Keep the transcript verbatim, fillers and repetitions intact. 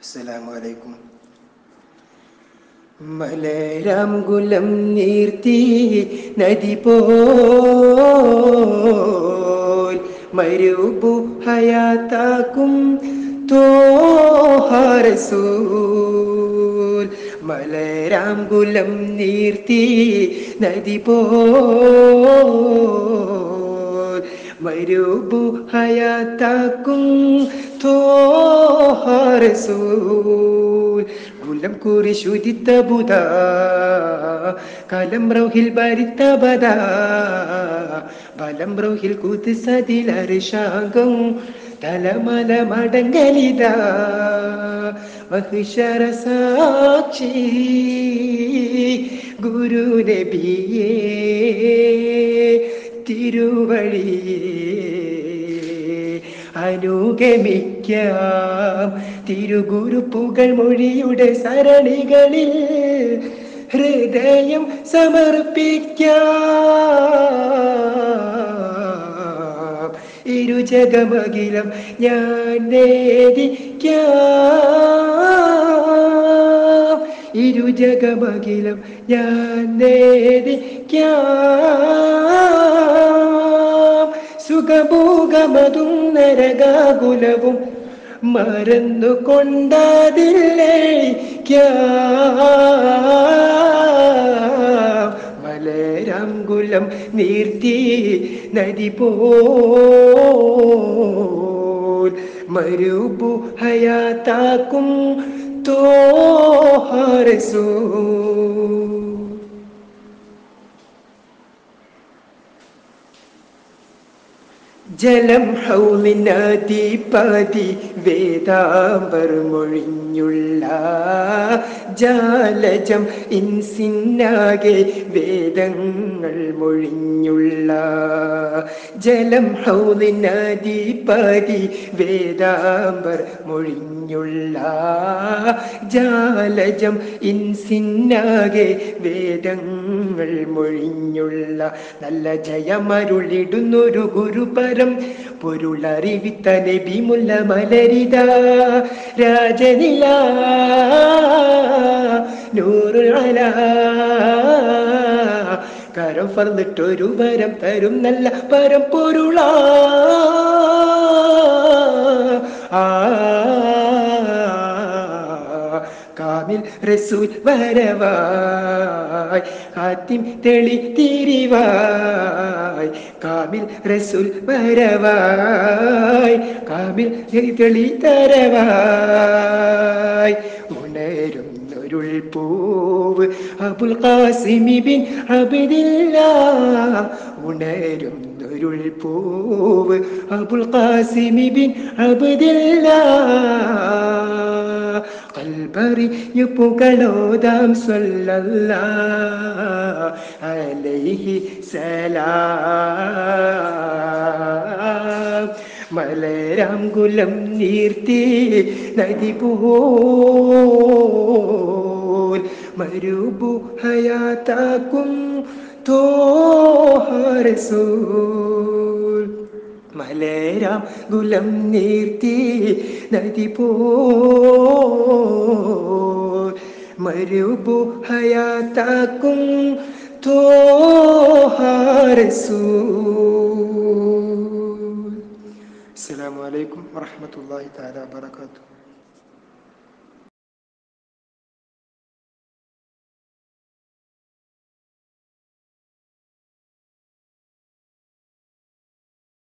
അസ്സലാമു അലൈക്കും. മലരാം കുലം നീർത്തി നദി പോൽ മരുഭു ഹയാത്താക്കും തോഹ റസൂൽ. മലരാം കുലം നീർത്തി നദി പോൽ മരുഭു ഹയാത്താക്കും തോഹ റസൂൽ. കുലം കൂറി ശുചിത്ത ബുധ കലം റൗഹിൽ ഭരിത്ത ബദ ബലം റൗഹിൽ കുതിസതിൽ അരിശാങ്കം തലമല മടങ്ങലിത മഹിഷര സാക്ഷി ഗുരു നബിയേ തിരുവഴിയേ അനുഗമിക്കാം തിരുഗുരു പുകൾ മൊഴിയുടെ സരണികളിൽ ഹൃദയം സമർപ്പിക്കാം. ഇരുജഗമകിലം ഞാൻ നേദിക്കാം, ഇരുജഗമകിലം ഞാൻ നേദിക്കാം. സുഖഭോഗമതും നരകാകുലവും മറന്നു കൊണ്ടതില്ലേക്കാം. മലരാംകുലം നീർത്തി നദി പോൽ മരുഭു ഹയാത്താക്കും തോഹ റസൂൽ. ജലം ഹൗലിനദീപതി വേദാംബർ മൊഴിഞ്ഞുള്ള ജാലജം ഇൻസിന്നാകെ വേദങ്ങൾ മൊഴിഞ്ഞുള്ള. ജലം ഹൗലിനദീപതി വേദാംബർ മൊഴിഞ്ഞുള്ള ജാലജം ഇൻസിന്നാകെ വേദങ്ങൾ മൊഴിഞ്ഞുള്ള. നല്ല ജയമരുളിടുന്നൊരു ഗുരുപരം പൊരുളറിവിത്ത നബി മുല്ല മലരിത രാജനില നൂറുൽ അലാ കരം ഫർന്നിട്ടൊരു വരം തരും നല്ല പരം പൊരുളാ. ആ കാമിൽ റസൂൽ വരവായ് ഹാത്തിം തെളി തിരിവായ്. കാമിൽ റസൂൽ വരവായ് കാമിൽ തെളി തരവായ്. ഉണരുന്നൊരുൾ പൂവ് അബുൽ ഖാസിമി ബിൻ അബ്ദില്ലാഹ്. ഉണരുന്നൊരുൾ പൂവ് അബുൽ ഖാസിമി ബിൻ അബ്ദില്ലാഹ്. കൽബറിയു പുകളോദാം സ്വല്ലല്ലാഹു അലൈഹി സലാം. മലരാംകുലം നീർത്തി നദി പോൽ മരുഭു ഹയാത്താക്കും തോഹ റസൂൽ. മലരാം കുലം നീർത്തി നദി പോൽ മരുഭു ഹയാത്താക്കും തോഹ റസൂൽ. അസ്സലാമു അലൈക്കും വറഹ്മത്തുള്ളാഹി തആല വബറകാതുഹു.